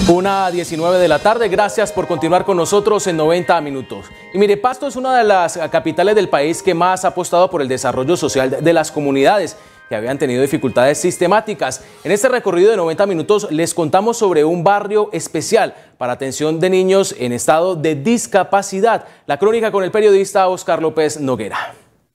1:19 de la tarde, gracias por continuar con nosotros en 90 minutos. Y mire, Pasto es una de las capitales del país que más ha apostado por el desarrollo social de las comunidades que habían tenido dificultades sistemáticas. En este recorrido de 90 minutos les contamos sobre un barrio especial para atención de niños en estado de discapacidad. La crónica con el periodista Oscar López Noguera.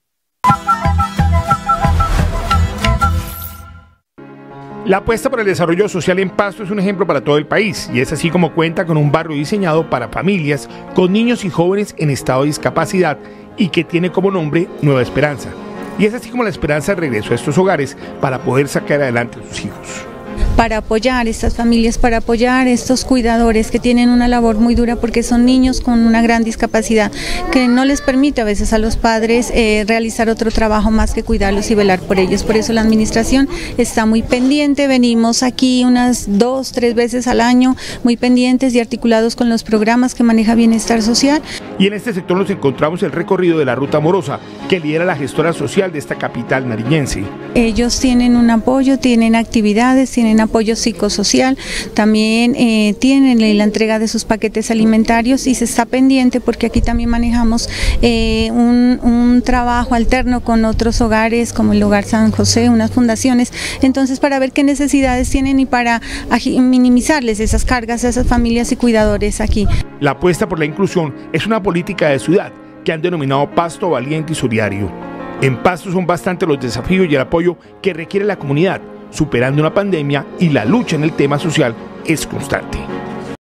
La apuesta por el desarrollo social en Pasto es un ejemplo para todo el país y es así como cuenta con un barrio diseñado para familias con niños y jóvenes en estado de discapacidad y que tiene como nombre Nueva Esperanza. Y es así como la esperanza de regreso a estos hogares para poder sacar adelante a sus hijos. Para apoyar estas familias, para apoyar estos cuidadores que tienen una labor muy dura porque son niños con una gran discapacidad que no les permite a veces a los padres realizar otro trabajo más que cuidarlos y velar por ellos. Por eso la administración está muy pendiente, venimos aquí unas 2, 3 veces al año, muy pendientes y articulados con los programas que maneja Bienestar Social. Y en este sector nos encontramos el recorrido de la Ruta Amorosa que lidera la gestora social de esta capital nariñense. Ellos tienen un apoyo, tienen actividades, tienen apoyo psicosocial, también tienen la entrega de sus paquetes alimentarios y se está pendiente porque aquí también manejamos un trabajo alterno con otros hogares como el Hogar San José, unas fundaciones, entonces para ver qué necesidades tienen y para minimizarles esas cargas a esas familias y cuidadores aquí. La apuesta por la inclusión es una política de ciudad que han denominado Pasto Valiente y Solidario. En Pasto son bastante los desafíos y el apoyo que requiere la comunidad, superando una pandemia y la lucha en el tema social es constante.